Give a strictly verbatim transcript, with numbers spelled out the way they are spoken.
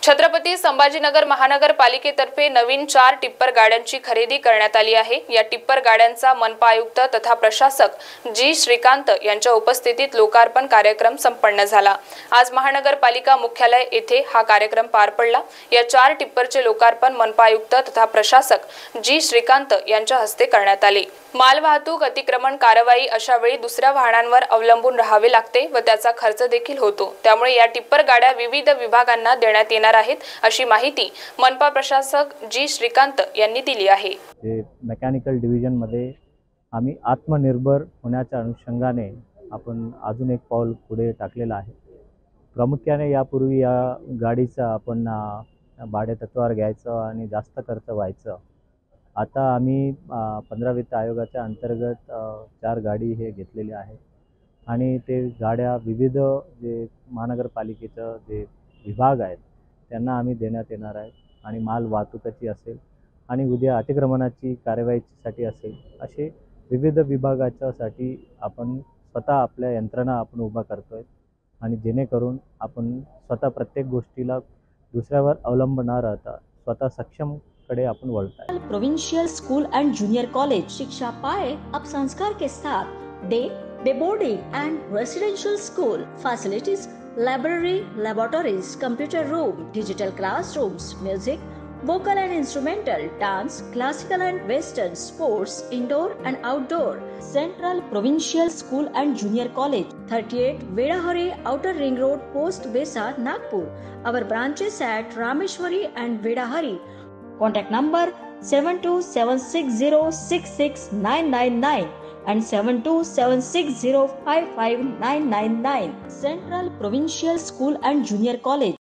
छत्रपती संभाजीनगर महानगरपालिकेतर्फे नवीन चार टिप्पर गाड्यांची खरेदी करण्यात आली आहे। या टिप्पर गाड्यांचा मनपा आयुक्त तथा प्रशासक जी श्रीकांत यांच्या उपस्थितीत लोकार्पण कार्यक्रम संपन्न झाला। आज महानगरपालिका मुख्यालय येथे हा कार्यक्रम पार पडला। या चार टिप्परचे लोकार्पण मनपा आयुक्त तथा प्रशासक जी श्रीकांत यांच्या हस्ते करण्यात आले। मालवाहतूक, अतिक्रमण कारवाई अशा वेळी दुसऱ्या वाहनांवर अवलंबून राहावे लागते व त्याचा खर्च देखील होतो। त्यामुळे या टिप्पर गाड्या विविध विभागांना देण्यात येणार आहेत, अशी माहिती मनपा प्रशासक जी श्रीकांत यांनी दिली आहे। मेकॅनिकल डिव्हिजन मध्ये आम्ही आत्मनिर्भर होण्याच्या अनुषंगाने आपण अजून एक पाऊल पुढे टाकलेला आहे। प्रामुख्याने यापूर्वी या गाडीचा आपण भाडे तत्वावर घ्यायचं आणि जास्त खर्च व्हायचं। आता आम्ही पंधरा वित्त आयोगाच्या अंतर्गत चार गाडी हे घेतलेली आहे आणि ते गाड्या विविध जे महानगरपालिकेचं जे विभाग आहेत त्यांना आम्ही देण्यात येणार आहे आणि माल वाहतुकीची असेल आणि उद्या अतिक्रमणाची कारवाईसाठी असेल, असे विविध विभागाच्यासाठी आपण स्वतः आपल्या यंत्रणा आपण उभा करतोय आणि जेणेकरून आपण स्वतः प्रत्येक गोष्टीला दुसऱ्यावर अवलंबून न राहता स्वतः सक्षम कडे अपन वळता है। Provincial school and junior college शिक्षा पाए अब संस्कार के साथ day day boarding and residential school facilities, library, laboratories, computer room, digital classrooms, music, vocal and instrumental, dance, classical and western, sports, indoor and outdoor. Central Provincial School and Junior College, thirty-eight Vedahari, Outer Ring Road, Post Besa, Nagpur. Our branches at Rameshwari and Vedahari. Contact number seven two seven six zero six six nine nine nine and seven two seven six zero five five nine nine nine. Central Provincial School and Junior College.